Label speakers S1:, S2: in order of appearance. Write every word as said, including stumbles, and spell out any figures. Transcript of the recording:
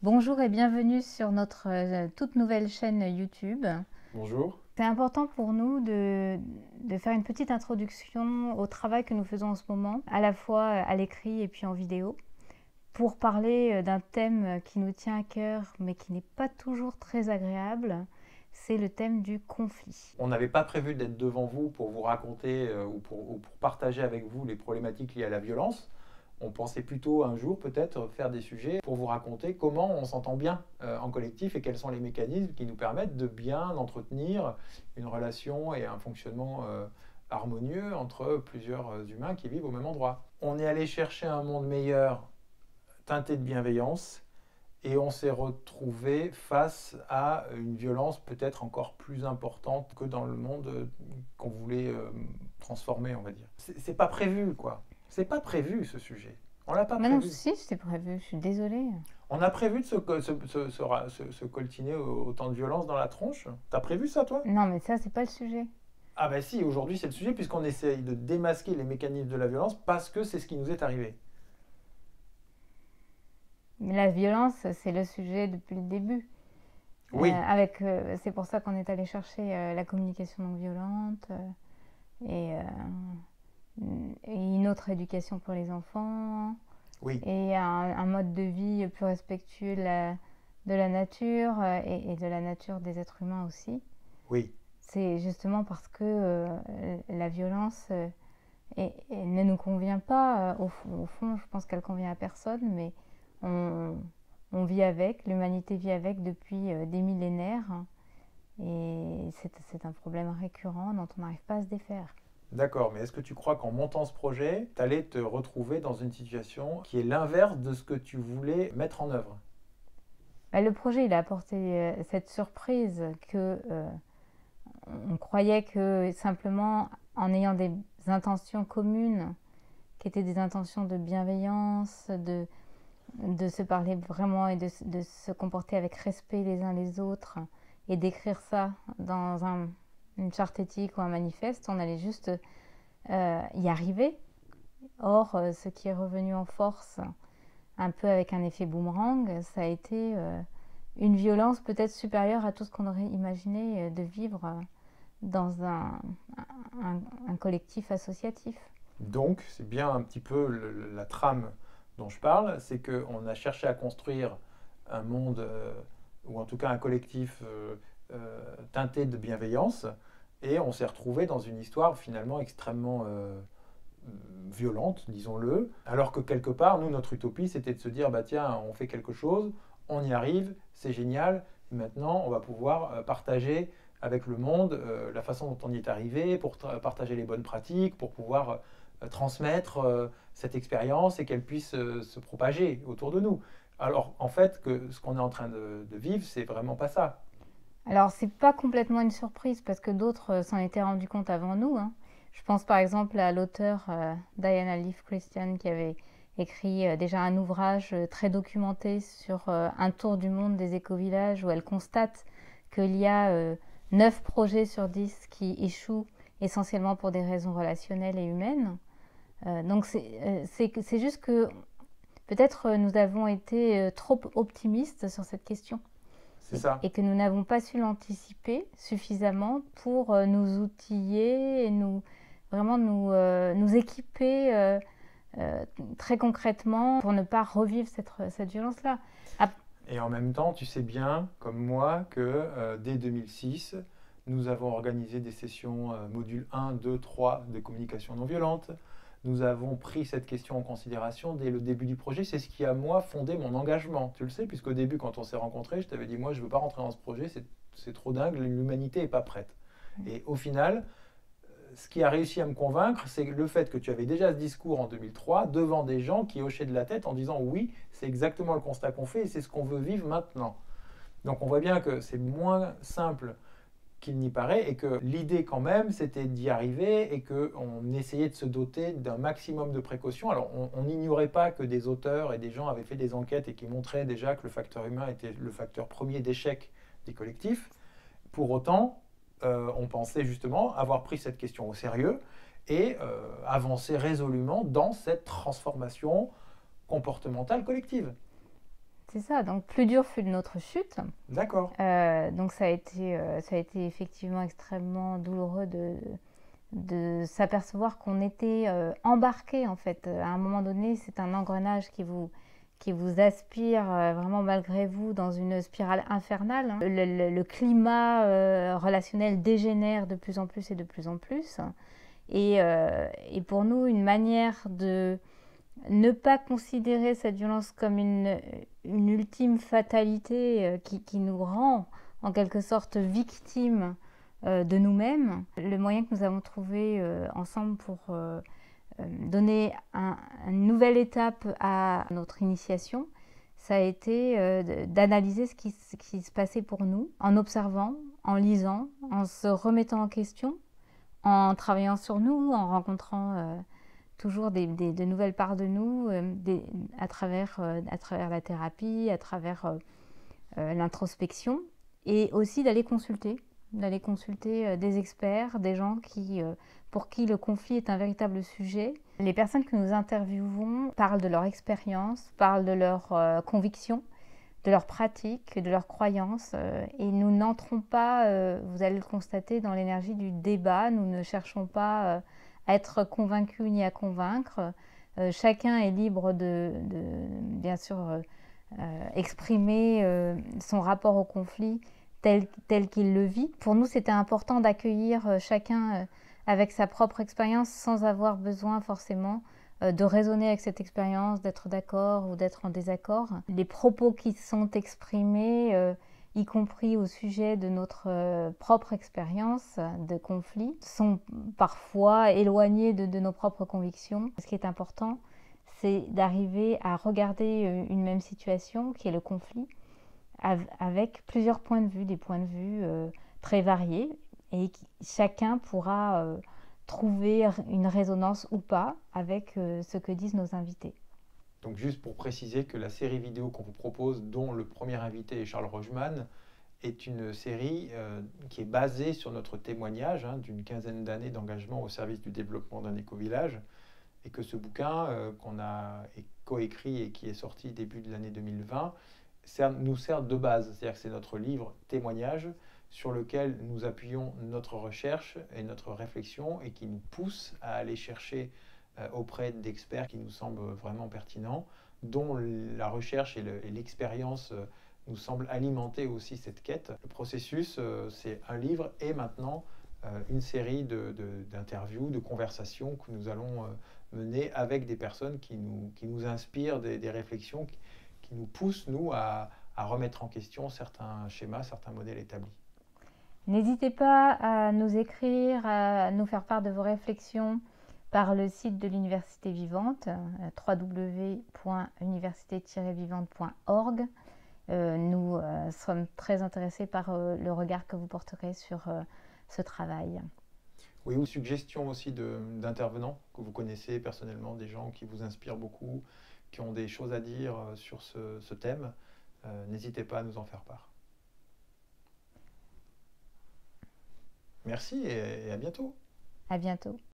S1: Bonjour et bienvenue sur notre euh, toute nouvelle chaîne YouTube.
S2: Bonjour.
S1: C'est important pour nous de, de faire une petite introduction au travail que nous faisons en ce moment, à la fois à l'écrit et puis en vidéo, pour parler d'un thème qui nous tient à cœur mais qui n'est pas toujours très agréable. C'est le thème du conflit.
S2: On n'avait pas prévu d'être devant vous pour vous raconter euh, ou, pour, ou pour partager avec vous les problématiques liées à la violence. On pensait plutôt un jour peut-être faire des sujets pour vous raconter comment on s'entend bien euh, en collectif et quels sont les mécanismes qui nous permettent de bien entretenir une relation et un fonctionnement euh, harmonieux entre plusieurs humains qui vivent au même endroit. On est allé chercher un monde meilleur teinté de bienveillance. Et on s'est retrouvé face à une violence peut-être encore plus importante que dans le monde qu'on voulait euh, transformer, on va dire. C'est pas prévu, quoi. C'est pas prévu, ce sujet. On l'a pas
S1: Mais non,
S2: prévu.
S1: si, c'était prévu, je suis désolée.
S2: On a prévu de se, se, se, se, se coltiner autant de violence dans la tronche. T'as prévu ça, toi?
S1: Non, mais ça, c'est pas le sujet.
S2: Ah ben si, aujourd'hui c'est le sujet, puisqu'on essaye de démasquer les mécanismes de la violence parce que c'est ce qui nous est arrivé.
S1: Mais la violence, c'est le sujet depuis le début.
S2: Oui.
S1: Euh, avec, euh, c'est pour ça qu'on est allé chercher euh, la communication non violente euh, et, euh, et une autre éducation pour les enfants
S2: Oui.
S1: et un, un mode de vie plus respectueux de la, de la nature euh, et, et de la nature des êtres humains aussi.
S2: Oui.
S1: C'est justement parce que euh, la violence euh, et, et ne nous convient pas. Au, au fond, je pense qu'elle convient à personne, mais on, on vit avec, l'humanité vit avec depuis euh, des millénaires. Et c'est un problème récurrent dont on n'arrive pas à se défaire.
S2: D'accord, mais est-ce que tu crois qu'en montant ce projet, tu allais te retrouver dans une situation qui est l'inverse de ce que tu voulais mettre en œuvre?
S1: Bah, le projet, il a apporté euh, cette surprise que euh, on croyait que simplement en ayant des intentions communes, qui étaient des intentions de bienveillance, de, de se parler vraiment et de, de se comporter avec respect les uns les autres, et d'écrire ça dans un, une charte éthique ou un manifeste, on allait juste euh, y arriver. Or, euh, ce qui est revenu en force, un peu avec un effet boomerang, ça a été euh, une violence peut-être supérieure à tout ce qu'on aurait imaginé de vivre dans un, un, un collectif associatif.
S2: Donc, c'est bien un petit peu le, la trame dont je parle, c'est qu'on a cherché à construire un monde, euh, ou en tout cas un collectif euh, euh, teinté de bienveillance, et on s'est retrouvé dans une histoire finalement extrêmement euh, violente, disons-le, alors que quelque part, nous, notre utopie, c'était de se dire, bah tiens, on fait quelque chose, on y arrive, c'est génial, et maintenant, on va pouvoir partager avec le monde euh, la façon dont on y est arrivé, pour partager les bonnes pratiques, pour pouvoir euh, transmettre euh, cette expérience et qu'elle puisse euh, se propager autour de nous. Alors, en fait, que ce qu'on est en train de, de vivre, c'est vraiment pas ça.
S1: Alors, c'est pas complètement une surprise parce que d'autres s'en étaient rendus compte avant nous, hein. Je pense par exemple à l'auteur euh, Diana Leaf Christian qui avait écrit euh, déjà un ouvrage euh, très documenté sur euh, un tour du monde des écovillages où elle constate qu'il y a euh, neuf projets sur dix qui échouent essentiellement pour des raisons relationnelles et humaines. Euh, donc c'est euh, juste que peut-être nous avons été euh, trop optimistes sur cette question.
S2: C'est ça.
S1: Et que nous n'avons pas su l'anticiper suffisamment pour euh, nous outiller et nous, vraiment nous, euh, nous équiper euh, euh, très concrètement pour ne pas revivre cette, cette violence-là. Ah.
S2: Et en même temps, tu sais bien, comme moi, que euh, dès deux mille six, nous avons organisé des sessions euh, modules un, deux, trois de communication non violente. Nous avons pris cette question en considération dès le début du projet. C'est ce qui a, moi, fondé mon engagement. Tu le sais, puisqu'au début, quand on s'est rencontrés, je t'avais dit, moi, je ne veux pas rentrer dans ce projet, c'est trop dingue, l'humanité n'est pas prête. Mmh. Et au final, ce qui a réussi à me convaincre, c'est le fait que tu avais déjà ce discours en deux mille trois devant des gens qui hochaient de la tête en disant, oui, c'est exactement le constat qu'on fait et c'est ce qu'on veut vivre maintenant. Donc on voit bien que c'est moins simple qu'il n'y paraît et que l'idée quand même c'était d'y arriver et qu'on essayait de se doter d'un maximum de précautions. Alors on n'ignorait pas que des auteurs et des gens avaient fait des enquêtes et qui montraient déjà que le facteur humain était le facteur premier d'échec des collectifs. Pour autant, euh, on pensait justement avoir pris cette question au sérieux et euh, avancer résolument dans cette transformation comportementale collective.
S1: C'est ça, donc plus dur fut notre chute.
S2: D'accord.
S1: Euh, donc ça a été, euh, ça a été effectivement extrêmement douloureux de, de s'apercevoir qu'on était euh, embarqué en fait. À un moment donné, c'est un engrenage qui vous, qui vous aspire euh, vraiment malgré vous dans une spirale infernale, hein. Le, le, le climat euh, relationnel dégénère de plus en plus et de plus en plus. Et, euh, et pour nous, une manière de ne pas considérer cette violence comme une, une ultime fatalité euh, qui, qui nous rend en quelque sorte victimes euh, de nous-mêmes. Le moyen que nous avons trouvé euh, ensemble pour euh, donner un, une nouvelle étape à notre initiation, ça a été euh, d'analyser ce qui, ce qui se passait pour nous, en observant, en lisant, en se remettant en question, en travaillant sur nous, en rencontrant euh, toujours des, des, de nouvelles parts de nous euh, des, à, travers, euh, à travers la thérapie, à travers euh, euh, l'introspection, et aussi d'aller consulter, d'aller consulter euh, des experts, des gens qui, euh, pour qui le conflit est un véritable sujet. Les personnes que nous interviewons parlent de leur expérience, parlent de leurs euh, convictions, de leurs pratiques, de leurs croyances, euh, et nous n'entrons pas, euh, vous allez le constater, dans l'énergie du débat. Nous ne cherchons pas euh, à être convaincus ni à convaincre. Euh, chacun est libre de, de bien sûr, euh, euh, exprimer euh, son rapport au conflit tel, tel qu'il le vit. Pour nous, c'était important d'accueillir euh, chacun euh, avec sa propre expérience sans avoir besoin forcément de raisonner avec cette expérience, d'être d'accord ou d'être en désaccord. Les propos qui sont exprimés, euh, y compris au sujet de notre euh, propre expérience de conflit, sont parfois éloignés de, de nos propres convictions. Ce qui est important, c'est d'arriver à regarder une même situation, qui est le conflit, avec plusieurs points de vue, des points de vue euh, très variés, et qui, chacun pourra euh, trouver une résonance ou pas avec euh, ce que disent nos invités.
S2: Donc juste pour préciser que la série vidéo qu'on vous propose, dont le premier invité est Charles Rogeman, est une série euh, qui est basée sur notre témoignage hein, d'une quinzaine d'années d'engagement au service du développement d'un éco-village, et que ce bouquin euh, qu'on a coécrit et qui est sorti début de l'année deux mille vingt sert, nous sert de base, c'est-à-dire que c'est notre livre témoignage sur lequel nous appuyons notre recherche et notre réflexion et qui nous pousse à aller chercher euh, auprès d'experts qui nous semblent vraiment pertinents, dont la recherche et, le, et l'expérience euh, nous semblent alimenter aussi cette quête. Le processus, euh, c'est un livre et maintenant euh, une série de, de, d'interviews, de conversations que nous allons euh, mener avec des personnes qui nous, qui nous inspirent des, des réflexions, qui, qui nous poussent, nous, à, à remettre en question certains schémas, certains modèles établis.
S1: N'hésitez pas à nous écrire, à nous faire part de vos réflexions par le site de l'Université Vivante, w w w point université tiret vivante point org. Euh, nous euh, sommes très intéressés par euh, le regard que vous porterez sur euh, ce travail.
S2: Oui, ou suggestions aussi de, d'intervenants que vous connaissez personnellement, des gens qui vous inspirent beaucoup, qui ont des choses à dire sur ce, ce thème. Euh, n'hésitez pas à nous en faire part. Merci et, et à bientôt.
S1: À bientôt.